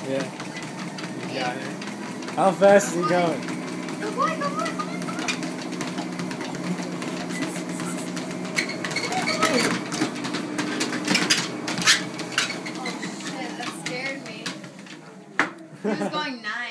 Yeah. You got it. How fast is he going? Go boy, go boy. Oh shit, that scared me. He was going 9.